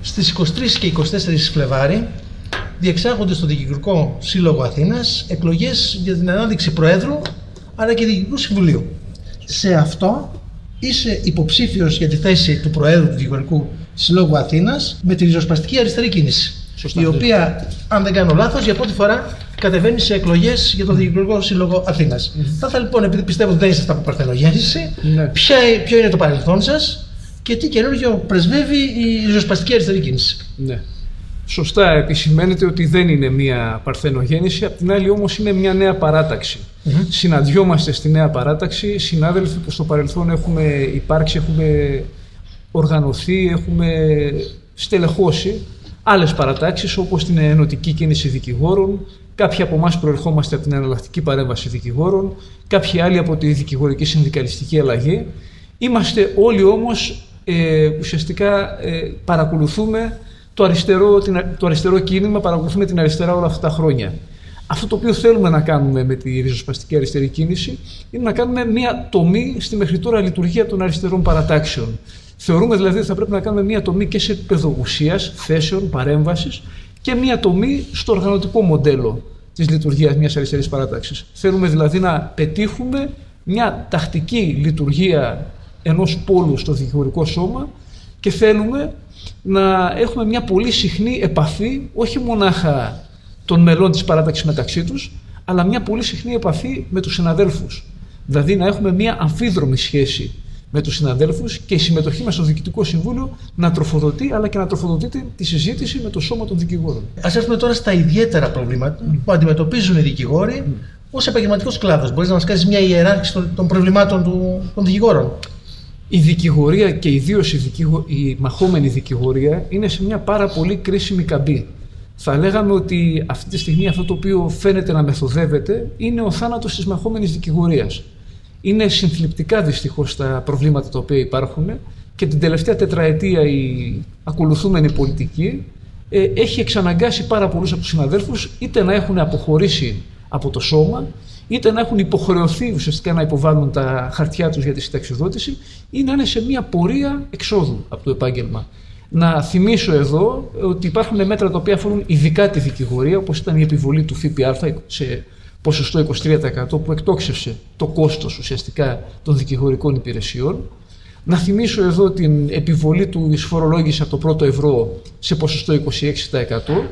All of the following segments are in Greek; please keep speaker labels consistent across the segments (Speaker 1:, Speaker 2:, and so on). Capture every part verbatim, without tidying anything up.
Speaker 1: Στις είκοσι τρεις και είκοσι τέσσερις Φλεβάρι διεξάγονται στο Διοικητικό Σύλλογο Αθήνας εκλογές για την ανάδειξη Προέδρου αλλά και Διοικητικού Συμβουλίου. Σε αυτό είσαι υποψήφιος για τη θέση του Προέδρου του Διοικητικού Συλλόγου Αθήνας με τη ριζοσπαστική αριστερή κίνηση. Σωστά, η οποία, αν δεν κάνω λάθος, για πρώτη φορά κατεβαίνει σε εκλογές για το Διοικητικό Σύλλογο Αθήνας. Mm. Θα ήθελα λοιπόν, επειδή πιστεύω ότι δεν είστε από παρθενογέννηση, mm. ποιο είναι το παρελθόν σας και τι καινούργιο πρεσβεύει η ριζοσπαστική αριστερή κίνηση.
Speaker 2: Ναι. Σωστά επισημαίνεται ότι δεν είναι μια παρθενογέννηση, απ' την άλλη όμως είναι μια νέα παράταξη. Mm-hmm. Συναντιόμαστε στη νέα παράταξη, συνάδελφοι που στο παρελθόν έχουμε υπάρξει, έχουμε οργανωθεί, έχουμε στελεχώσει άλλες παρατάξεις όπως την ενωτική κίνηση δικηγόρων, κάποιοι από εμάς προερχόμαστε από την εναλλακτική παρέμβαση δικηγόρων, κάποιοι άλλοι από τη δικηγορική συνδικαλιστική αλλαγή. Είμαστε όλοι όμως ε, ουσιαστικά ε, παρακολουθούμε το αριστερό, την, το αριστερό κίνημα, παρακολουθούμε την αριστερά όλα αυτά τα χρόνια. Αυτό το οποίο θέλουμε να κάνουμε με τη ριζοσπαστική αριστερή κίνηση είναι να κάνουμε μια τομή στη μέχρι τώρα λειτουργία των αριστερών παρατάξεων. Θεωρούμε δηλαδή ότι θα πρέπει να κάνουμε μια τομή και σε επίπεδο ουσίας, θέσεων, παρέμβασης και μια τομή στο οργανωτικό μοντέλο της λειτουργίας μιας αριστερής παράταξης. Θέλουμε δηλαδή να πετύχουμε μια τακτική λειτουργία ενός πόλου στο δικηγορικό σώμα και θέλουμε να έχουμε μια πολύ συχνή επαφή, όχι μονάχα των μελών της παράταξης μεταξύ τους, αλλά μια πολύ συχνή επαφή με τους συναδέλφους. Δηλαδή να έχουμε μια αμφίδρομη σχέση με τους συναδέλφους και η συμμετοχή μας στο Διοικητικό Συμβούλιο να τροφοδοτεί, αλλά και να τροφοδοτείται τη συζήτηση με το σώμα των δικηγόρων.
Speaker 1: Ας έρθουμε τώρα στα ιδιαίτερα προβλήματα mm. που αντιμετωπίζουν οι δικηγόροι mm. ως επαγγελματικός κλάδος. Μπορείς να μας κάνεις μια ιεράρχηση των, των προβλημάτων του, των δικηγόρων?
Speaker 2: Η δικηγορία και ιδίως η, δικηγο... η μαχόμενη δικηγορία είναι σε μια πάρα πολύ κρίσιμη καμπή. Θα λέγαμε ότι αυτή τη στιγμή αυτό το οποίο φαίνεται να μεθοδεύεται είναι ο θάνατος της μαχόμενης δικηγορίας. Είναι συνθλιπτικά δυστυχώς τα προβλήματα τα οποία υπάρχουν και την τελευταία τετραετία η ακολουθούμενη πολιτική ε, έχει εξαναγκάσει πάρα πολλούς από τους συναδέλφους είτε να έχουν αποχωρήσει από το σώμα, είτε να έχουν υποχρεωθεί ουσιαστικά να υποβάλουν τα χαρτιά τους για τη συνταξιοδότηση ή να είναι σε μια πορεία εξόδου από το επάγγελμα. Να θυμίσω εδώ ότι υπάρχουν μέτρα τα οποία αφορούν ειδικά τη δικηγορία, όπως ήταν η επιβολή του ΦΠΑ σε ποσοστό είκοσι τρία τοις εκατό που εκτόξευσε το κόστος ουσιαστικά των δικηγορικών υπηρεσιών. Να θυμίσω εδώ την επιβολή του εισφορολόγηση από το πρώτο ευρώ σε ποσοστό είκοσι έξι τοις εκατό.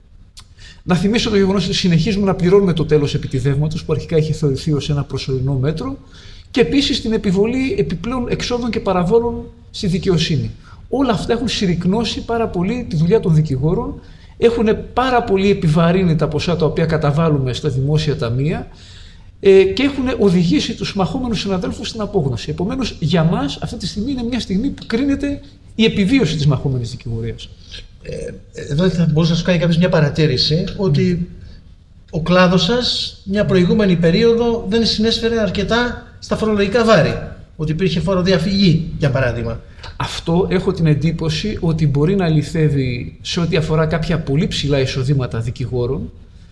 Speaker 2: Να θυμίσω το γεγονός ότι συνεχίζουμε να πληρώνουμε το τέλος επιτιδεύματος που αρχικά είχε θεωρηθεί ως ένα προσωρινό μέτρο και επίσης την επιβολή επιπλέον εξόδων και παραβόλων στη δικαιοσύνη. Όλα αυτά έχουν συρρικνώσει πάρα πολύ τη δουλειά των δικηγόρων, έχουν πάρα πολύ επιβαρύνει τα ποσά τα οποία καταβάλουμε στα δημόσια ταμεία ε, και έχουν οδηγήσει τους μαχόμενους συναδέλφους στην απόγνωση. Επομένως, για μας αυτή τη στιγμή είναι μια στιγμή που κρίνεται η επιβίωση της μαχόμενης δικηγορίας.
Speaker 1: Ε, εδώ θα μπορούσε να σου κάνει κάποιος μια παρατήρηση ότι ο κλάδος σας μια προηγούμενη περίοδο δεν συνέσφερε αρκετά στα φορολογικά βάρη. Ότι υπήρχε φοροδιαφυγή, για παράδειγμα.
Speaker 2: Αυτό έχω την εντύπωση ότι μπορεί να αληθεύει σε ό,τι αφορά κάποια πολύ ψηλά εισοδήματα δικηγόρων.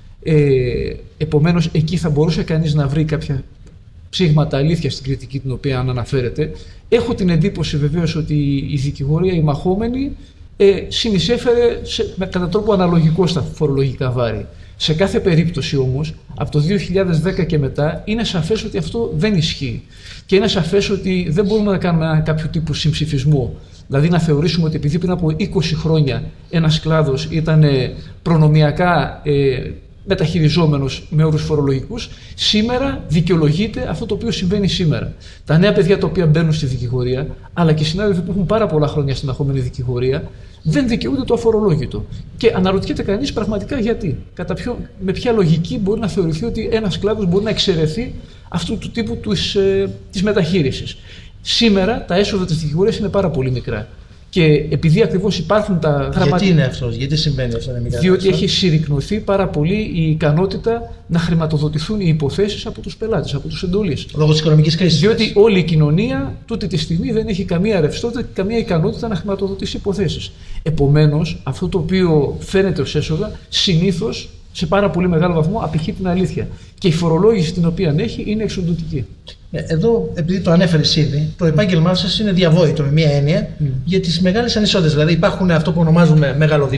Speaker 2: Ε, επομένως, εκεί θα μπορούσε κανείς να βρει κάποια ψήγματα αλήθεια στην κριτική την οποία αναφέρεται. Έχω την εντύπωση βεβαίως ότι η δικηγορία, η μαχόμενη, ε, συνεισέφερε σε, με, κατά τρόπο αναλογικό στα φορολογικά βάρη. Σε κάθε περίπτωση όμως, από το δύο χιλιάδες δέκα και μετά, είναι σαφές ότι αυτό δεν ισχύει. Και είναι σαφές ότι δεν μπορούμε να κάνουμε ένα κάποιο τύπου συμψηφισμό. Δηλαδή να θεωρήσουμε ότι επειδή πριν από είκοσι χρόνια ένας κλάδος ήταν προνομιακά ε, μεταχειριζόμενος με όρους φορολογικούς, σήμερα δικαιολογείται αυτό το οποίο συμβαίνει σήμερα. Τα νέα παιδιά τα οποία μπαίνουν στη δικηγορία, αλλά και οι συνάδελφοι που έχουν πάρα πολλά χρόνια στην μαχόμενη δικηγορία, δεν δικαιούνται το αφορολόγητο. Και αναρωτιέται κανείς πραγματικά γιατί. Κατά ποιο, με ποια λογική μπορεί να θεωρηθεί ότι ένας κλάδος μπορεί να εξαιρεθεί αυτού του τύπου της, ε, της μεταχείρισης. Σήμερα τα έσοδα της δικηγορίας είναι πάρα πολύ μικρά. Και επειδή ακριβώς υπάρχουν τα γραμματικά.
Speaker 1: Γιατί είναι αυτό, γιατί συμβαίνει αυτό, είναι
Speaker 2: διότι έχει συρρικνωθεί πάρα πολύ η ικανότητα να χρηματοδοτηθούν οι υποθέσεις από τους πελάτες, από τους εντολείς.
Speaker 1: Λόγω της οικονομικής κρίσης.
Speaker 2: Διότι όλη η κοινωνία τούτη τη στιγμή δεν έχει καμία ρευστότητα και καμία ικανότητα να χρηματοδοτήσει υποθέσεις. Επομένως, αυτό το οποίο φαίνεται ως έσοδα συνήθως σε πάρα πολύ μεγάλο βαθμό απηχεί την αλήθεια. Και η φορολόγηση την οποία έχει είναι εξοντωτική.
Speaker 1: Εδώ, επειδή το ανέφερες ήδη, το επάγγελμά σας είναι διαβόητο με μία έννοια mm. για τις μεγάλες ανισότητες. Δηλαδή, υπάρχουν αυτό που ονομάζουμε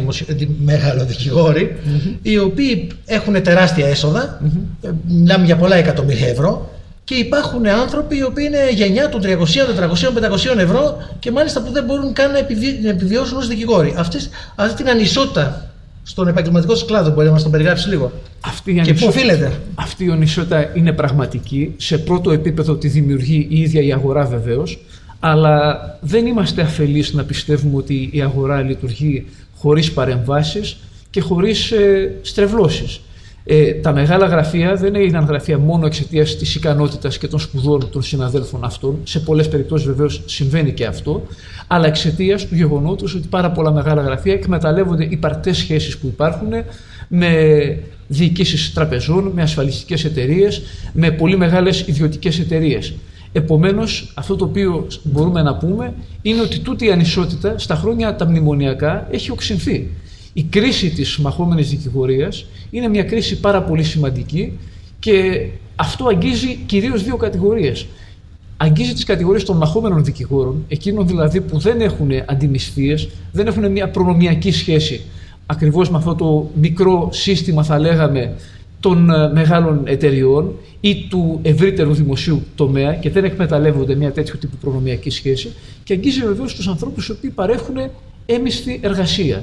Speaker 1: μεγαλοδικηγόροι, mm-hmm. οι οποίοι έχουν τεράστια έσοδα, mm-hmm. μιλάμε για πολλά εκατομμύρια ευρώ, και υπάρχουν άνθρωποι οι οποίοι είναι γενιά των τριακοσίων, τετρακοσίων, πεντακοσίων ευρώ και μάλιστα που δεν μπορούν καν να, επιβι... να επιβιώσουν ως δικηγόροι. Αυτές, αυτή την ανισότητα στον επαγγελματικό σας κλάδο, μπορεί να μας τον περιγράψει λίγο?
Speaker 2: Αυτή η
Speaker 1: και
Speaker 2: ανισότητα,
Speaker 1: πού οφείλεται?
Speaker 2: Αυτή η ανισότητα είναι πραγματική. Σε πρώτο επίπεδο τη δημιουργεί η ίδια η αγορά βεβαίως, αλλά δεν είμαστε αφελείς να πιστεύουμε ότι η αγορά λειτουργεί χωρίς παρεμβάσεις και χωρίς ε, στρεβλώσεις. Ε, τα μεγάλα γραφεία δεν έγιναν γραφεία μόνο εξαιτίας της ικανότητας και των σπουδών των συναδέλφων αυτών. Σε πολλές περιπτώσεις βεβαίως συμβαίνει και αυτό, αλλά εξαιτίας του γεγονότος ότι πάρα πολλά μεγάλα γραφεία εκμεταλλεύονται υπαρκτές σχέσεις που υπάρχουν με διοικήσεις τραπεζών, με ασφαλιστικές εταιρείες, με πολύ μεγάλες ιδιωτικές εταιρείες. Επομένως, αυτό το οποίο μπορούμε να πούμε είναι ότι τούτη η ανισότητα στα χρόνια τα μνημονιακά έχει οξυνθεί. Η κρίση της μαχόμενης δικηγορίας είναι μια κρίση πάρα πολύ σημαντική και αυτό αγγίζει κυρίως δύο κατηγορίες. Αγγίζει τις κατηγορίες των μαχόμενων δικηγόρων, εκείνων δηλαδή που δεν έχουν αντιμισθίες, δεν έχουν μια προνομιακή σχέση ακριβώς με αυτό το μικρό σύστημα, θα λέγαμε, των μεγάλων εταιριών ή του ευρύτερου δημοσίου τομέα και δεν εκμεταλλεύονται μια τέτοιου τύπου προνομιακή σχέση, και αγγίζει βεβαίως τους ανθρώπους οι οποίοι παρέχουν έμισθη εργασία.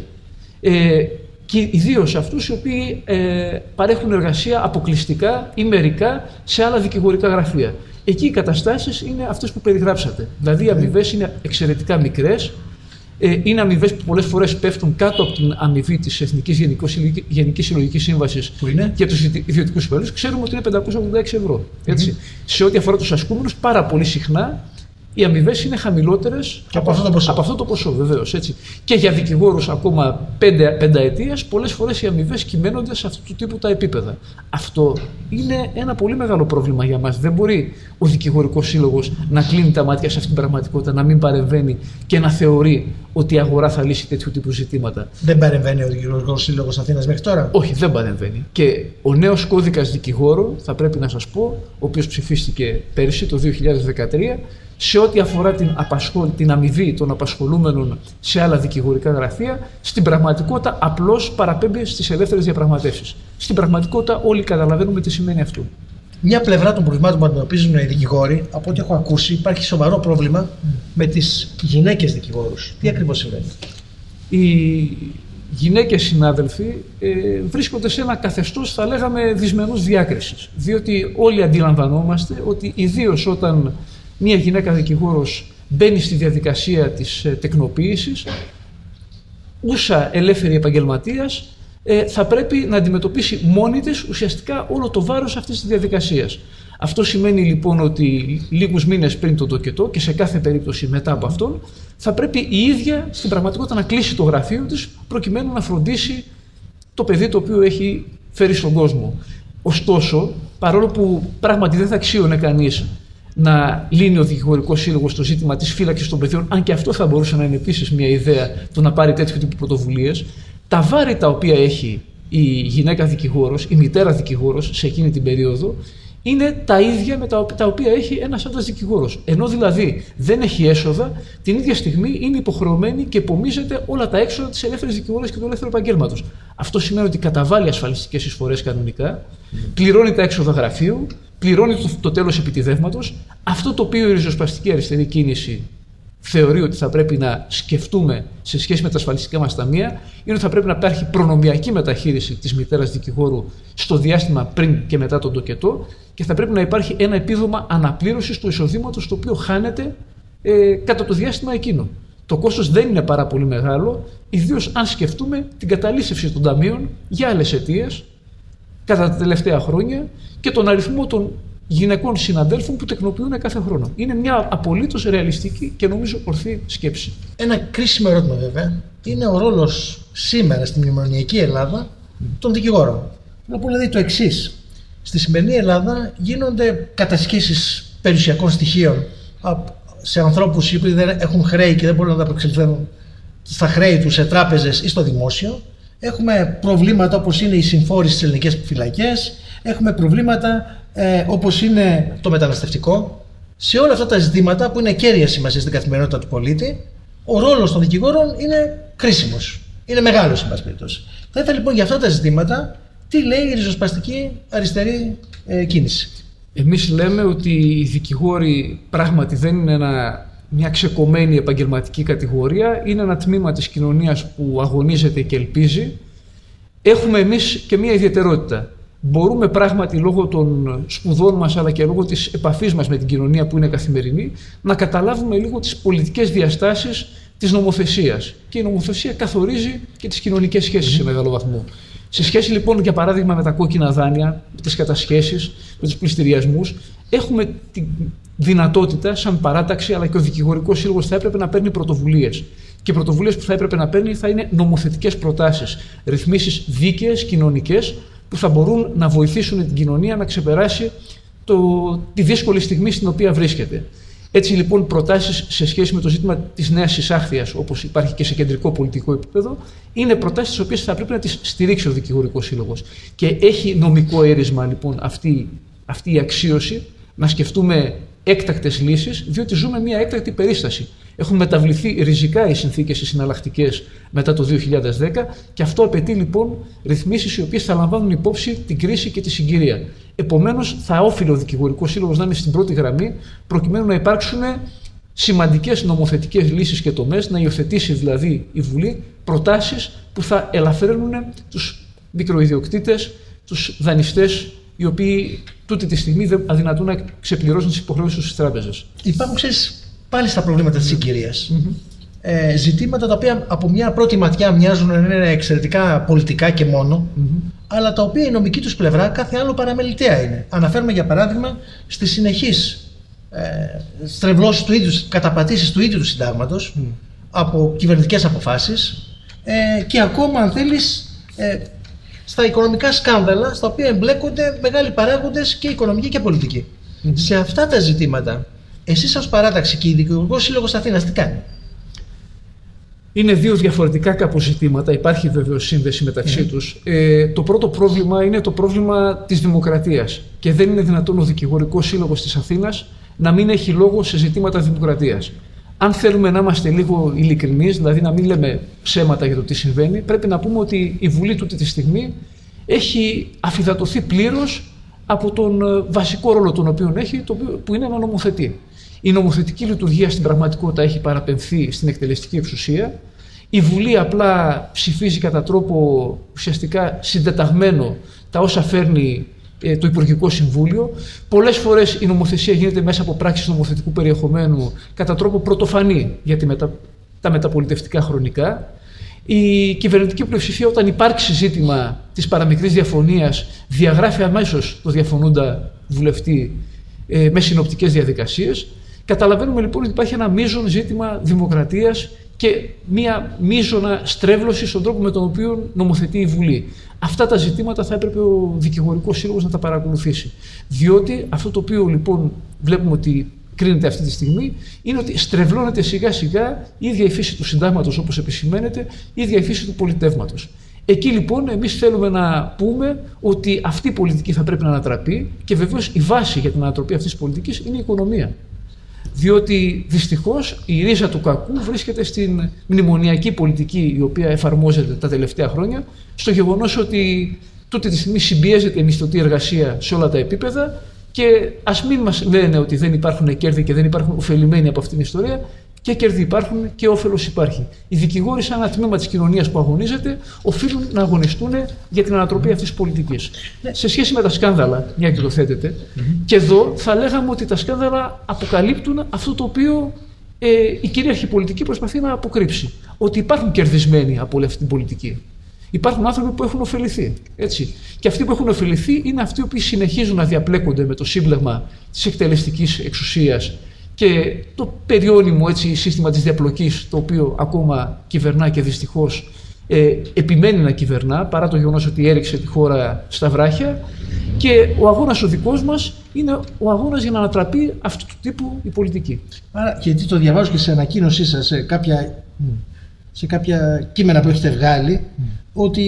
Speaker 2: Ε, και ιδίως αυτούς οι οποίοι ε, παρέχουν εργασία αποκλειστικά ή μερικά σε άλλα δικηγορικά γραφεία. Εκεί οι καταστάσεις είναι αυτές που περιγράψατε. Δηλαδή οι αμοιβές είναι εξαιρετικά μικρές, ε, είναι αμοιβές που πολλές φορές πέφτουν κάτω από την αμοιβή της Εθνικής Γενικής Συλλογικής Σύμβασης για τους ιδιωτικούς υπαλλήλους. Ξέρουμε ότι είναι πεντακόσια ογδόντα έξι ευρώ. Έτσι. Mm-hmm. Σε ό,τι αφορά τους ασκούμενους, πάρα πολύ συχνά οι αμοιβές είναι χαμηλότερες
Speaker 1: από, από, αυτό, το ποσό.
Speaker 2: από αυτό το ποσό, βεβαίως. Έτσι. Και για δικηγόρους ακόμα πέντε, πενταετίας, πολλές φορές οι αμοιβές κυμαίνονται σε αυτού του τύπου τα επίπεδα. Αυτό είναι ένα πολύ μεγάλο πρόβλημα για μας. Δεν μπορεί ο δικηγορικός σύλλογος να κλείνει τα μάτια σε αυτήν την πραγματικότητα, να μην παρεμβαίνει και να θεωρεί ότι η αγορά θα λύσει τέτοιου τύπου ζητήματα.
Speaker 1: Δεν παρεμβαίνει ο Δικηγορικός Σύλλογος Αθήνας μέχρι τώρα?
Speaker 2: Όχι, δεν παρεμβαίνει. Και ο νέος κώδικας δικηγόρων, θα πρέπει να σας πω, ο οποίος ψηφίστηκε πέρυσι το δύο χιλιάδες δεκατρία, σε ό,τι αφορά την, απασχολ... την αμοιβή των απασχολούμενων σε άλλα δικηγορικά γραφεία, στην πραγματικότητα απλώς παραπέμπει στις ελεύθερες διαπραγματεύσεις. Στην πραγματικότητα όλοι καταλαβαίνουμε τι σημαίνει αυτό.
Speaker 1: Μια πλευρά των προβλημάτων που αντιμετωπίζουν οι δικηγόροι, από ό,τι έχω ακούσει, υπάρχει σοβαρό πρόβλημα mm. με τις γυναίκες δικηγόρους. Τι ακριβώς συμβαίνει?
Speaker 2: Οι γυναίκες συνάδελφοι ε, βρίσκονται σε ένα καθεστώς, θα λέγαμε, δυσμενούς διάκρισης. Διότι όλοι αντιλαμβανόμαστε ότι ιδίως όταν μια γυναίκα δικηγόρος μπαίνει στη διαδικασία της ε, τεκνοποίησης, ούσα ελεύθερη επαγγελματίας, ε, θα πρέπει να αντιμετωπίσει μόνη της ουσιαστικά όλο το βάρος αυτής της διαδικασίας. Αυτό σημαίνει λοιπόν ότι λίγους μήνες πριν τον τοκετό και σε κάθε περίπτωση μετά από αυτόν, θα πρέπει η ίδια στην πραγματικότητα να κλείσει το γραφείο της προκειμένου να φροντίσει το παιδί το οποίο έχει φέρει στον κόσμο. Ωστόσο, παρόλο που πράγματι δεν θα αξίωνε κανείς να λύνει ο Δικηγορικός Σύλλογος το ζήτημα της φύλαξης των παιδιών, αν και αυτό θα μπορούσε να είναι επίσης μια ιδέα το να πάρει τέτοιου τύπου πρωτοβουλίες, τα βάρη τα οποία έχει η γυναίκα δικηγόρος, η μητέρα δικηγόρος σε εκείνη την περίοδο, είναι τα ίδια με τα οποία έχει ένας άντρας δικηγόρος. Ενώ δηλαδή δεν έχει έσοδα, την ίδια στιγμή είναι υποχρεωμένη και επομίζεται όλα τα έξοδα της ελεύθερης δικηγόρας και του ελεύθερου επαγγέλματος. Αυτό σημαίνει ότι καταβάλει ασφαλιστικές εισφορές κανονικά, πληρώνει τα έξοδα γραφείου, πληρώνει το, το τέλος επιτιδεύματος. Αυτό το οποίο η ριζοσπαστική αριστερή κίνηση θεωρεί ότι θα πρέπει να σκεφτούμε σε σχέση με τα ασφαλιστικά μας ταμεία, είναι ότι θα πρέπει να υπάρχει προνομιακή μεταχείριση της μητέρας δικηγόρου στο διάστημα πριν και μετά τον τοκετό και θα πρέπει να υπάρχει ένα επίδομα αναπλήρωσης του εισοδήματος το οποίο χάνεται ε, κατά το διάστημα εκείνο. Το κόστος δεν είναι πάρα πολύ μεγάλο, ιδίως αν σκεφτούμε την καταλύσευση των ταμείων για άλλες αιτίες κατά τα τελευταία χρόνια και τον αριθμό των γυναικών συναντέλφων που τεκνοποιούν κάθε χρόνο. Είναι μια απολύτως ρεαλιστική και νομίζω ορθή σκέψη.
Speaker 1: Ένα κρίσιμο ερώτημα βέβαια είναι ο ρόλος σήμερα στην μνημονιακή Ελλάδα των δικηγόρων. Να πω δηλαδή το εξής. Στη σημερινή Ελλάδα γίνονται κατασχέσεις περιουσιακών στοιχείων σε ανθρώπους οι οποίοι δεν έχουν χρέη και δεν μπορούν να τα απεξελθούν στα χρέη τους σε τράπεζες ή στο δημόσιο. έχουμε προβλήματα όπως είναι η συμφόρηση στις ελληνικές φυλακές, έχουμε προβλήματα ε, όπως είναι το μεταναστευτικό. Σε όλα αυτά τα ζητήματα που είναι κέρια σημασία στην καθημερινότητα του πολίτη, ο ρόλος των δικηγόρων είναι κρίσιμος. Είναι μεγάλος, εν πάση περιπτώσει. Θα ήθελα λοιπόν για αυτά τα ζητήματα, τι λέει η ριζοσπαστική αριστερή ε, κίνηση.
Speaker 2: Εμείς λέμε ότι οι δικηγόροι πράγματι δεν είναι ένα, μια ξεκομμένη επαγγελματική κατηγορία, είναι ένα τμήμα της κοινωνίας που αγωνίζεται και ελπίζει. Έχουμε εμείς και μια ιδιαιτερότητα. Μπορούμε πράγματι λόγω των σπουδών μας αλλά και λόγω της επαφής μας με την κοινωνία που είναι καθημερινή να καταλάβουμε λίγο τις πολιτικές διαστάσεις της νομοθεσίας. Και η νομοθεσία καθορίζει και τις κοινωνικές σχέσεις mm. σε μεγάλο βαθμό. Σε σχέση λοιπόν για παράδειγμα με τα κόκκινα δάνεια, με τις κατασχέσεις, με τους πληστηριασμούς, έχουμε τη δυνατότητα σαν παράταξη αλλά και ο δικηγορικός σύλλογος θα έπρεπε να παίρνει πρωτοβουλίες. Και οι πρωτοβουλίες που θα έπρεπε να παίρνει θα είναι νομοθετικές προτάσεις, ρυθμίσεις δίκαιες, κοινωνικές, που θα μπορούν να βοηθήσουν την κοινωνία να ξεπεράσει το, τη δύσκολη στιγμή στην οποία βρίσκεται. Έτσι λοιπόν προτάσεις σε σχέση με το ζήτημα της νέας εισάχθειας, όπως υπάρχει και σε κεντρικό πολιτικό επίπεδο, είναι προτάσεις τις οποίες θα πρέπει να τις στηρίξει ο δικηγορικός σύλλογος. Και έχει νομικό έρισμα λοιπόν αυτή, αυτή η αξίωση να σκεφτούμε έκτακτες λύσεις, διότι ζούμε μια έκτακτη περίσταση. Έχουν μεταβληθεί ριζικά οι συνθήκες οι συναλλακτικές μετά το δύο χιλιάδες δέκα και αυτό απαιτεί λοιπόν ρυθμίσεις οι οποίες θα λαμβάνουν υπόψη την κρίση και τη συγκυρία. Επομένως, θα όφιλε ο δικηγορικός σύλλογος να είναι στην πρώτη γραμμή προκειμένου να υπάρξουν σημαντικές νομοθετικές λύσεις και τομές, να υιοθετήσει δηλαδή η Βουλή προτάσεις που θα ελαφρύνουν τους μικροϊδιοκτήτες, τους δανειστές, οι οποίοι τούτη τη στιγμή δεν αδυνατούν να ξεπληρώσουν τις υποχρεώσεις τους στις τράπεζες.
Speaker 1: Υπάρχουν, ξέρεις, πάλι στα προβλήματα της συγκυρίας.
Speaker 2: Mm-hmm.
Speaker 1: Ε, ζητήματα τα οποία από μια πρώτη ματιά μοιάζουν να είναι εξαιρετικά πολιτικά και μόνο, mm-hmm. αλλά τα οποία η νομική τους πλευρά κάθε άλλο παραμεληταία είναι. Αναφέρουμε για παράδειγμα στις συνεχείς ε, στρεβλώσεις του ίδιου, καταπατήσεις του ίδιου του συντάγματος, mm. από κυβερνητικές αποφάσεις ε, και ακόμα αν θέλεις ε, στα οικονομικά σκάνδαλα στα οποία εμπλέκονται μεγάλοι παράγοντες και οικονομικοί και πολιτικοί. Mm-hmm. Σε αυτά τα ζητήματα εσείς ως παράταξη και η Δικηγορικός Σύλλογος Αθήνας τι κάνει?
Speaker 2: Είναι δύο διαφορετικά κάπως ζητήματα, υπάρχει βεβαίως σύνδεση μεταξύ mm. τους. Ε, το πρώτο πρόβλημα είναι το πρόβλημα της δημοκρατίας και δεν είναι δυνατόν ο Δικηγορικός Σύλλογος της Αθήνας να μην έχει λόγο σε ζητήματα δημοκρατίας. Αν θέλουμε να είμαστε λίγο ειλικρινείς, δηλαδή να μην λέμε ψέματα για το τι συμβαίνει, πρέπει να πούμε ότι η Βουλή τούτη τη στιγμή έχει αφυδατωθεί πλήρως από τον βασικό ρόλο τον οποίο έχει, το οποίο, που είναι να νομοθετεί. Η νομοθετική λειτουργία στην πραγματικότητα έχει παραπεμφθεί στην εκτελεστική εξουσία. Η Βουλή απλά ψηφίζει κατά τρόπο ουσιαστικά συντεταγμένο τα όσα φέρνει ε, το Υπουργικό Συμβούλιο. Πολλές φορές η νομοθεσία γίνεται μέσα από πράξεις νομοθετικού περιεχομένου κατά τρόπο πρωτοφανή για τη μετα... τα μεταπολιτευτικά χρονικά. Η κυβερνητική πλειοψηφία, όταν υπάρξει ζήτημα της παραμικρής διαφωνίας, διαγράφει αμέσως το διαφωνούντα βουλευτή ε, με συνοπτικές διαδικασίες. Καταλαβαίνουμε λοιπόν ότι υπάρχει ένα μείζον ζήτημα δημοκρατίας και μία μείζωνα στρέβλωση στον τρόπο με τον οποίο νομοθετεί η Βουλή. Αυτά τα ζητήματα θα έπρεπε ο Δικηγορικός Σύλλογος να τα παρακολουθήσει. Διότι αυτό το οποίο λοιπόν βλέπουμε ότι κρίνεται αυτή τη στιγμή είναι ότι στρεβλώνεται σιγά σιγά η ίδια η φύση του συντάγματος, όπως επισημαίνεται, η ίδια η φύση του πολιτεύματος. Εκεί λοιπόν εμείς θέλουμε να πούμε ότι αυτή η πολιτική θα πρέπει να ανατραπεί και βεβαίως η βάση για την ανατροπή αυτής της πολιτικής είναι η οικονομία. Διότι δυστυχώς η ρίζα του κακού βρίσκεται στην μνημονιακή πολιτική η οποία εφαρμόζεται τα τελευταία χρόνια, στο γεγονός ότι τούτη τη στιγμή συμπιέζεται η μισθωτή εργασία σε όλα τα επίπεδα και ας μην μας λένε ότι δεν υπάρχουν κέρδη και δεν υπάρχουν ωφελημένοι από αυτήν την ιστορία. Και κέρδη υπάρχουν και όφελος υπάρχει. Οι δικηγόροι, σαν ένα τμήμα της κοινωνίας που αγωνίζεται, οφείλουν να αγωνιστούν για την ανατροπή αυτής της πολιτικής. Ναι. Σε σχέση με τα σκάνδαλα, μια και το θέτετε, mm-hmm. και εδώ θα λέγαμε ότι τα σκάνδαλα αποκαλύπτουν αυτό το οποίο ε, η κυρίαρχη πολιτική προσπαθεί να αποκρύψει. Ότι υπάρχουν κερδισμένοι από όλη αυτή την πολιτική. Υπάρχουν άνθρωποι που έχουν ωφεληθεί. Έτσι. Και αυτοί που έχουν ωφεληθεί είναι αυτοί που συνεχίζουν να διαπλέκονται με το σύμπλεγμα της εκτελεστικής εξουσίας και το περιώνυμο έτσι, σύστημα της διαπλοκής, το οποίο ακόμα κυβερνά και δυστυχώς ε, επιμένει να κυβερνά, παρά το γεγονός ότι έριξε τη χώρα στα βράχια. Και ο αγώνας ο δικός μας είναι ο αγώνας για να ανατραπεί αυτού του τύπου η πολιτική.
Speaker 1: Άρα, γιατί το διαβάζω και σε ανακοίνωσή σας, σε κάποια, mm. σε κάποια κείμενα που έχετε βγάλει, mm. ότι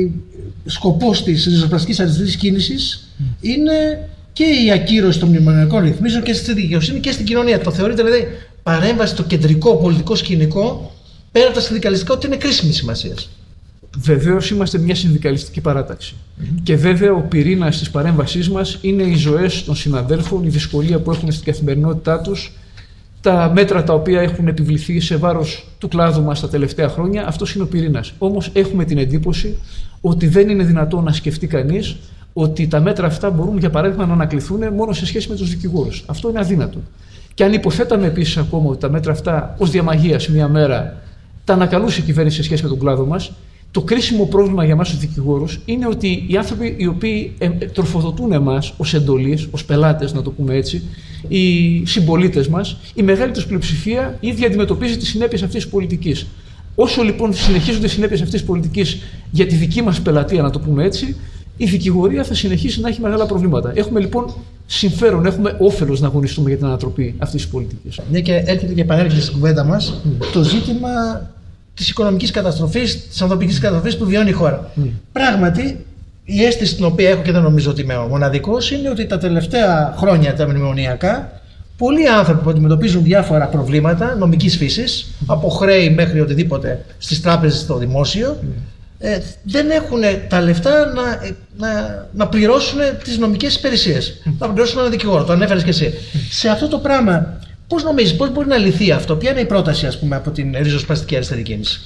Speaker 1: σκοπός της ριζοσπαστικής αριστερής κίνησης mm. είναι και η ακύρωση των μνημονιακών ρυθμίσεων και στη δικαιοσύνη και στην κοινωνία. Το θεωρείται δηλαδή παρέμβαση στο κεντρικό πολιτικό σκηνικό πέρα από τα συνδικαλιστικά ότι είναι κρίσιμη σημασία.
Speaker 2: Βεβαίως είμαστε μια συνδικαλιστική παράταξη. Mm-hmm. Και βέβαια ο πυρήνας της παρέμβασής μας είναι οι ζωές των συναδέλφων, η δυσκολία που έχουν στην καθημερινότητά τους, τα μέτρα τα οποία έχουν επιβληθεί σε βάρος του κλάδου μας τα τελευταία χρόνια. Αυτός είναι ο πυρήνας. Όμως έχουμε την εντύπωση ότι δεν είναι δυνατόν να σκεφτεί κανείς ότι τα μέτρα αυτά μπορούν, για παράδειγμα, να ανακληθούν μόνο σε σχέση με τους δικηγόρους. Αυτό είναι αδύνατο. Και αν υποθέταμε επίσης ακόμα ότι τα μέτρα αυτά ως διαμαγείας μία μέρα τα ανακαλούσε η κυβέρνηση σε σχέση με τον κλάδο μας, το κρίσιμο πρόβλημα για εμάς τους δικηγόρους είναι ότι οι άνθρωποι οι οποίοι τροφοδοτούν εμάς ως εντολείς, ως πελάτες, να το πούμε έτσι, οι συμπολίτες μας, η μεγάλη τους πλειοψηφία ήδη αντιμετωπίζει τις συνέπειες αυτής της πολιτικής. Όσο λοιπόν συνεχίζονται οι συνέπειες αυτής της πολιτικής για τη δική μας πελατεία, να το πούμε έτσι, η δικηγορία θα συνεχίσει να έχει μεγάλα προβλήματα. Έχουμε λοιπόν συμφέρον, έχουμε όφελος να αγωνιστούμε για την ανατροπή αυτής της πολιτικής.
Speaker 1: Μια και έρχεται και επανέρχεται στην κουβέντα μας mm. το ζήτημα της οικονομικής καταστροφής, της ανθρωπικής καταστροφής που βιώνει η χώρα. Mm. Πράγματι, η αίσθηση την οποία έχω και δεν νομίζω ότι είμαι ο μοναδικός είναι ότι τα τελευταία χρόνια τα μνημονιακά πολλοί άνθρωποι που αντιμετωπίζουν διάφορα προβλήματα νομικής φύσης, mm. από χρέη μέχρι οτιδήποτε στις τράπεζες στο δημόσιο, mm. ε, δεν έχουν τα λεφτά να, να, να πληρώσουν τις νομικές υπηρεσίες. Mm. Να πληρώσουν ένα δικηγόρο, το ανέφερες και εσύ. Mm. Σε αυτό το πράγμα, πώς νομίζεις, πώς μπορεί να λυθεί αυτό, ποια είναι η πρόταση, ας πούμε, από την ριζοσπαστική αριστερή κίνηση?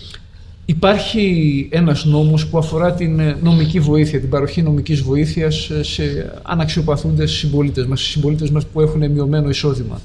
Speaker 2: Υπάρχει ένας νόμος που αφορά την νομική βοήθεια, την παροχή νομικής βοήθειας σε αναξιοπαθούντες συμπολίτες μας, σε συμπολίτες μας που έχουν μειωμένο εισόδημα.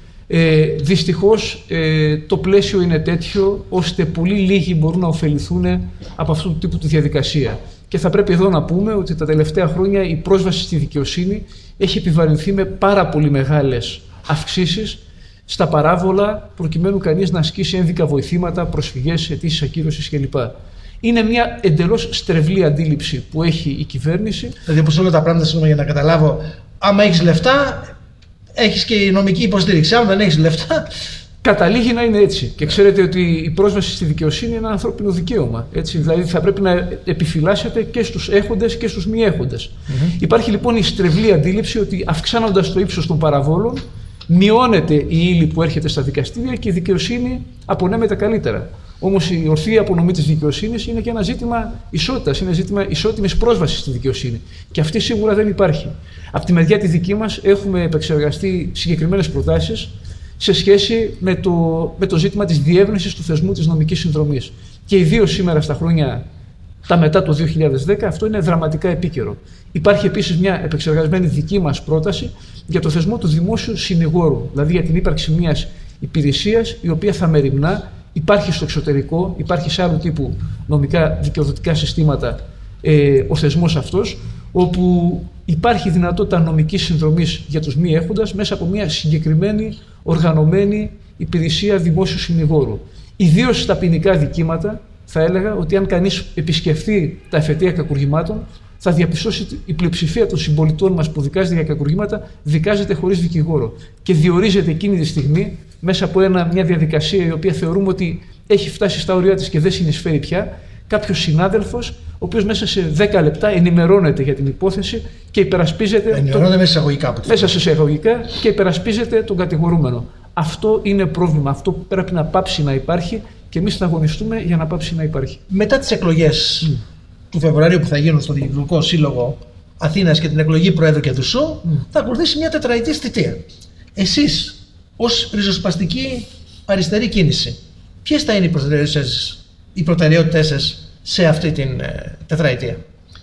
Speaker 2: Ε, δυστυχώς ε, το πλαίσιο είναι τέτοιο ώστε πολύ λίγοι μπορούν να ωφεληθούν από αυτού του τύπου τη διαδικασία. Και θα πρέπει εδώ να πούμε ότι τα τελευταία χρόνια η πρόσβαση στη δικαιοσύνη έχει επιβαρυνθεί με πάρα πολύ μεγάλες αυξήσεις στα παράβολα, προκειμένου κανείς να ασκήσει ένδικα βοηθήματα, προσφυγές, αιτήσεις ακύρωσης κλπ. Είναι μια εντελώς στρεβλή αντίληψη που έχει η κυβέρνηση.
Speaker 1: Δηλαδή, όπως όλα τα πράγματα, συγγνώμη για να καταλάβω, άμα έχεις λεφτά, έχεις και η νομική υποστήριξη. Αν δεν έχεις λεφτά.
Speaker 2: Καταλήγει να είναι έτσι. Και ξέρετε ότι η πρόσβαση στη δικαιοσύνη είναι ένα ανθρώπινο δικαίωμα. Έτσι. Δηλαδή, θα πρέπει να επιφυλάσσεται και στους έχοντες και στους μη έχοντες. Mm-hmm. Υπάρχει λοιπόν η στρεβλή αντίληψη ότι αυξάνοντας το ύψος των παραβόλων, μειώνεται η ύλη που έρχεται στα δικαστήρια και η δικαιοσύνη απονέμεται καλύτερα. Όμως η ορθή απονομή της δικαιοσύνης είναι και ένα ζήτημα ισότητας, είναι ζήτημα ισότιμης πρόσβασης στη δικαιοσύνη. Και αυτή σίγουρα δεν υπάρχει. Από τη μεριά τη δική μας έχουμε επεξεργαστεί συγκεκριμένες προτάσεις σε σχέση με το, με το ζήτημα της διεύρυνσης του θεσμού της νομικής συνδρομής. Και ιδίως σήμερα στα χρόνια τα μετά το δύο χιλιάδες δέκα αυτό είναι δραματικά επίκαιρο. Υπάρχει επίσης μια επεξεργασμένη δική μας πρόταση για το θεσμό του δημόσιου συνηγόρου, δηλαδή για την ύπαρξη μιας υπηρεσίας η οποία θα μεριμνά, υπάρχει στο εξωτερικό, υπάρχει σε άλλου τύπου νομικά δικαιοδοτικά συστήματα ε, ο θεσμός αυτός, όπου υπάρχει δυνατότητα νομικής συνδρομής για τους μη έχοντας μέσα από μια συγκεκριμένη οργανωμένη υπηρεσία δημόσιου συνηγόρου. Ιδίως στα ποινικά δικήματα, θα έλεγα ότι αν κανείς επισκεφθεί τα εφετεία κακουργημάτων, θα διαπιστώσει ότι η πλειοψηφία των συμπολιτών μας που δικάζεται για κακουργήματα δικάζεται χωρίς δικηγόρο και διορίζεται εκείνη τη στιγμή μέσα από ένα, μια διαδικασία η οποία θεωρούμε ότι έχει φτάσει στα ωριά της και δεν συνεισφέρει πια, κάποιος συνάδελφος, ο οποίος μέσα σε δέκα λεπτά ενημερώνεται για την υπόθεση και υπερασπίζεται.
Speaker 1: Ενημερώνεται τον... μέσα σε εισαγωγικά.
Speaker 2: Μέσα σε εισαγωγικά και υπερασπίζεται τον κατηγορούμενο. Αυτό είναι πρόβλημα. Αυτό πρέπει να πάψει να υπάρχει και εμείς θα αγωνιστούμε για να πάψει να υπάρχει.
Speaker 1: Μετά τις εκλογές mm. του Φεβρουαρίου που θα γίνουν στο Δικηγορικό Σύλλογο Αθήνας και την εκλογή Προέδρου και Δουσού, mm. θα ακολουθήσει μια τετραετής θητεία. Εσείς, ως ριζοσπαστική αριστερή κίνηση, ποιες θα είναι οι προτεραιότητες, οι προτεραιότητες σας σε αυτή την ε, τετραετία?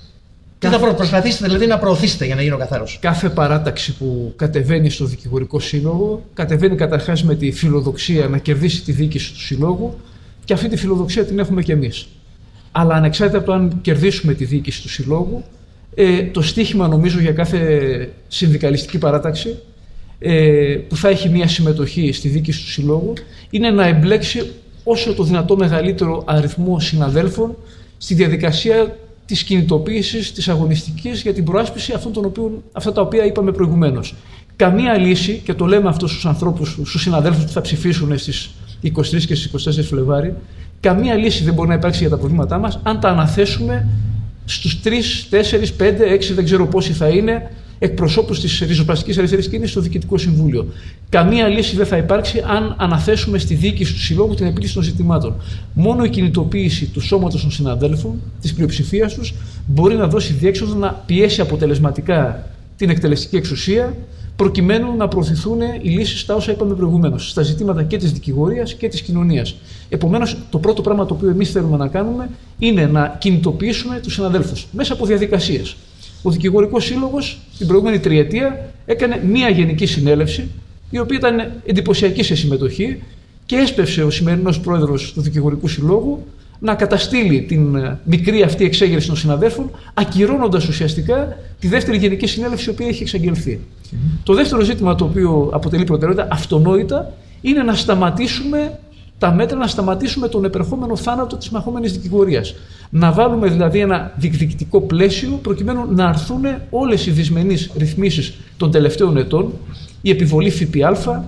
Speaker 1: Τι θα προσπαθήσετε δηλαδή να προωθήσετε για να γίνω καθαρός?
Speaker 2: Κάθε παράταξη που κατεβαίνει στο Δικηγορικό Σύλλογο κατεβαίνει καταρχάς με τη φιλοδοξία να κερδίσει τη διοίκηση του Συλλόγου και αυτή τη φιλοδοξία την έχουμε και εμείς. Αλλά ανεξάρτητα από το αν κερδίσουμε τη διοίκηση του Συλλόγου, ε, το στίχημα νομίζω για κάθε συνδικαλιστική παράταξη ε, που θα έχει μια συμμετοχή στη διοίκηση του Συλλόγου είναι να εμπλέξει όσο το δυνατό μεγαλύτερο αριθμό συναδέλφων στη διαδικασία της κινητοποίησης, της αγωνιστικής για την προάσπιση αυτών των οποίων, αυτά τα οποία είπαμε προηγουμένως. Καμία λύση, και το λέμε αυτό στους ανθρώπους, στους συναδέλφους που θα ψηφίσουν στις είκοσι τρεις και στις είκοσι τέσσερις Φλεβάρι, Καμία λύση δεν μπορεί να υπάρξει για τα προβλήματά μας αν τα αναθέσουμε στους τρεις, τέσσερις, πέντε, έξι, δεν ξέρω πόσοι θα είναι, εκπροσώπους της ριζοσπαστικής αριστερής κίνησης στο Διοικητικό Συμβούλιο. Καμία λύση δεν θα υπάρξει αν αναθέσουμε στη διοίκηση του Συλλόγου την επίλυση των ζητημάτων. Μόνο η κινητοποίηση του σώματος των συναδέλφων, της πλειοψηφίας τους, μπορεί να δώσει διέξοδο να πιέσει αποτελεσματικά την εκτελεστική εξουσία, προκειμένου να προωθηθούν οι λύσεις στα όσα είπαμε προηγουμένως, στα ζητήματα και της δικηγορίας και της κοινωνίας. Επομένως, το πρώτο πράγμα το οποίο εμείς θέλουμε να κάνουμε είναι να κινητοποιήσουμε τους συναδέλφους μέσα από διαδικασίες. Ο Δικηγορικός Σύλλογος την προηγούμενη τριετία έκανε μία γενική συνέλευση, η οποία ήταν εντυπωσιακή σε συμμετοχή και έσπευσε ο σημερινός πρόεδρος του Δικηγορικού Συλλόγου να καταστήλει την μικρή αυτή εξέγερση των συναδέλφων, ακυρώνοντας ουσιαστικά τη δεύτερη γενική συνέλευση, η οποία έχει εξαγγελθεί. Mm-hmm. Το δεύτερο ζήτημα το οποίο αποτελεί προτεραιότητα αυτονόητα είναι να σταματήσουμε τα μέτρα, να σταματήσουμε τον επερχόμενο θάνατο της μαχόμενης δικηγορίας. Να βάλουμε δηλαδή ένα διεκδικητικό πλαίσιο προκειμένου να αρθούν όλες οι δυσμενείς ρυθμίσεις των τελευταίων ετών, η επιβολή ΦΠΑ,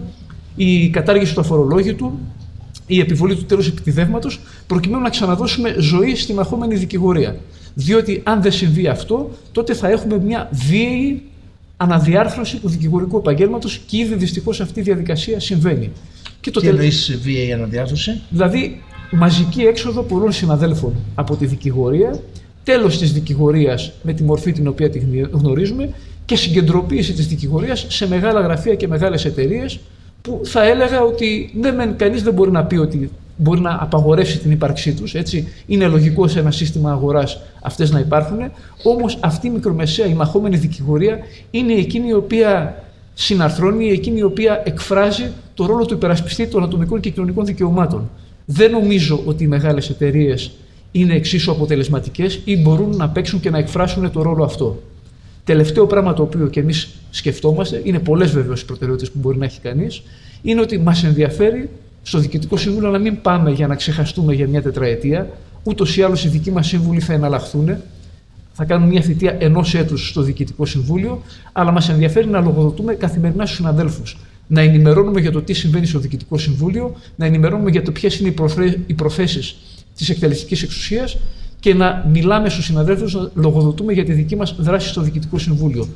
Speaker 2: η κατάργηση του αφορολόγητου, η επιβολή του τέλους επιτιδεύματος, προκειμένου να ξαναδώσουμε ζωή στη μαχόμενη δικηγορία. Διότι αν δεν συμβεί αυτό, τότε θα έχουμε μια βίαιη αναδιάρθρωση του δικηγορικού επαγγέλματος και ήδη δυστυχώς αυτή η διαδικασία συμβαίνει. Και το
Speaker 1: Τι τελ... εννοείς βίαιη αναδιάρθρωση?
Speaker 2: Δηλαδή, μαζική έξοδο πολλών συναδέλφων από τη δικηγορία, τέλος της δικηγορίας με τη μορφή την οποία τη γνωρίζουμε και συγκεντρωποίηση της δικηγορίας σε μεγάλα γραφεία και μεγάλες εταιρείες, που θα έλεγα ότι ναι, μεν κανείς δεν μπορεί να πει ότι μπορεί να απαγορεύσει την ύπαρξή τους, έτσι. Είναι λογικό σε ένα σύστημα αγοράς αυτές να υπάρχουν, όμως αυτή η μικρομεσαία, η μαχόμενη δικηγορία είναι εκείνη η οποία συναρθρώνει, εκείνη η οποία εκφράζει το ρόλο του υπερασπιστή των ατομικών και κοινωνικών δικαιωμάτων. Δεν νομίζω ότι οι μεγάλες εταιρείες είναι εξίσου αποτελεσματικές ή μπορούν να παίξουν και να εκφράσουν το ρόλο αυτό. Τελευταίο πράγμα το οποίο και εμείς σκεφτόμαστε, είναι πολλές βεβαίως οι προτεραιότητες που μπορεί να έχει κανείς, είναι ότι μας ενδιαφέρει στο Διοικητικό Συμβούλιο να μην πάμε για να ξεχαστούμε για μια τετραετία. Ούτως ή άλλως οι δικοί μας σύμβουλοι θα εναλλαχθούν. Θα κάνουν μια θητεία ενός έτους στο Διοικητικό Συμβούλιο, αλλά μας ενδιαφέρει να λογοδοτούμε καθημερινά στους συναδέλφους. Να ενημερώνουμε για το τι συμβαίνει στο Διοικητικό Συμβούλιο, να ενημερώνουμε για το ποιες είναι οι προθέσεις της εκτελεστικής εξουσίας και να μιλάμε στους συναδέλφους, να λογοδοτούμε για τη δική μας δράση στο Διοικητικό Συμβούλιο.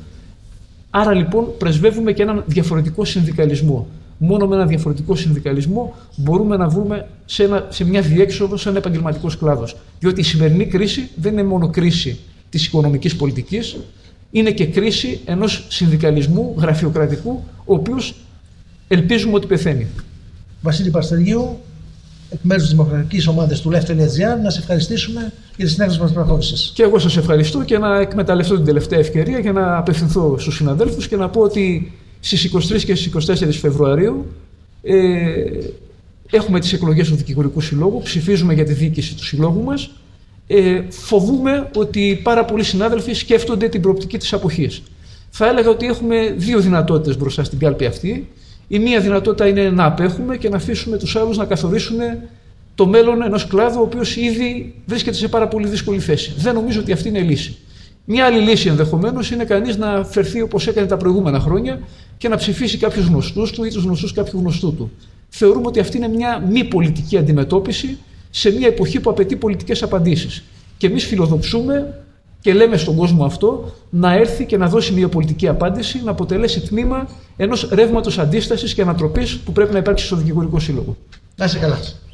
Speaker 2: Άρα λοιπόν πρεσβεύουμε και έναν διαφορετικό συνδικαλισμό. Μόνο με έναν διαφορετικό συνδικαλισμό μπορούμε να βρούμε σε, ένα, σε μια διέξοδο, σε ένα επαγγελματικό κλάδο. Διότι η σημερινή κρίση δεν είναι μόνο κρίση της οικονομικής πολιτικής, είναι και κρίση ενός συνδικαλισμού γραφειοκρατικού, ο οποίος ελπίζουμε ότι πεθαίνει.
Speaker 1: Βασίλη Παστεργίου, εκ μέρους της Δημοκρατικής Ομάδας του Left.gr, να σε ευχαριστήσουμε για τη συνέχεια μας προχώρησης.
Speaker 2: Και εγώ σας ευχαριστώ και να εκμεταλλευτώ την τελευταία ευκαιρία για να απευθυνθώ στους συναδέλφους και να πω ότι στις είκοσι τρεις και στις είκοσι τέσσερις Φεβρουαρίου ε, έχουμε τις εκλογές του Δικηγορικού Συλλόγου, ψηφίζουμε για τη διοίκηση του συλλόγου μας. Ε, φοβούμε ότι πάρα πολλοί συνάδελφοι σκέφτονται την προοπτική της αποχής. Θα έλεγα ότι έχουμε δύο δυνατότητες μπροστά στην κάλπη αυτή. Η μία δυνατότητα είναι να απέχουμε και να αφήσουμε τους άλλους να καθορίσουν το μέλλον ενός κλάδου, ο οποίος ήδη βρίσκεται σε πάρα πολύ δύσκολη θέση. Δεν νομίζω ότι αυτή είναι λύση. Μια άλλη λύση ενδεχομένως είναι κανείς να φερθεί όπως έκανε τα προηγούμενα χρόνια και να ψηφίσει κάποιους γνωστούς του ή τους γνωστούς κάποιου γνωστού του. Θεωρούμε ότι αυτή είναι μια μη πολιτική αντιμετώπιση σε μια εποχή που απαιτεί πολιτικές απαντήσεις. Και εμείς φιλοδοξούμε και λέμε στον κόσμο αυτό να έρθει και να δώσει μια πολιτική απάντηση, να αποτελέσει τμήμα ενός ρεύματος αντίστασης και ανατροπής που πρέπει να υπάρξει στο Δικηγορικό Σύλλογο.
Speaker 1: Να είσαι καλά.